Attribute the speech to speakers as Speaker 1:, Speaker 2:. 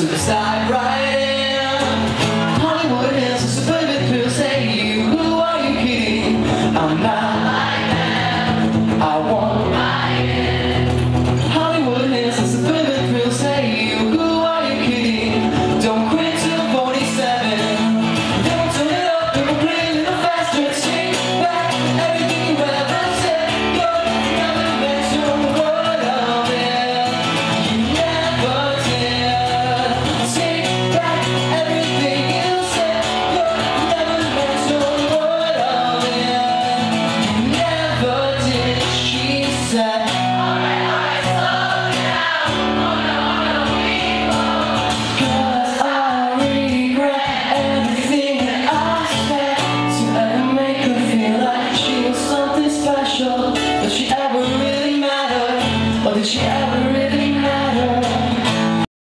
Speaker 1: Suicide writing, Hollywood Hills, a suburban pill. Say you, who are you kidding? I'm not like that. I won't buy it. Hollywood Hills, a suburban pill. Say you, who are you kidding? Don't quit till 47. Don't turn it up, it will play a little faster. Take back everything you ever said. You're never meant to word of it. You never did. Take back everything you said. You're never meant to word of it. You never did, she said. Alright, slow down. Cause I regret everything that I said to ever make her feel like she was something special. Did she ever really matter? Or did she ever